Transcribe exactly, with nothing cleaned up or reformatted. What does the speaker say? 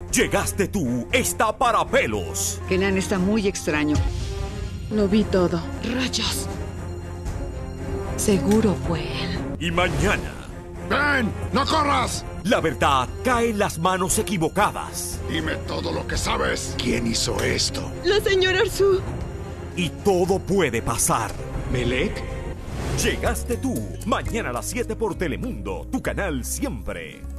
Llegaste tú, está para pelos. Kenan está muy extraño. Lo vi todo. ¡Rayos! Seguro fue él. Y mañana... ¡Ven! ¡No corras! La verdad cae en las manos equivocadas. Dime todo lo que sabes. ¿Quién hizo esto? La señora Arzu. Y todo puede pasar. ¿Melek? Llegaste tú, mañana a las siete por Telemundo, tu canal siempre.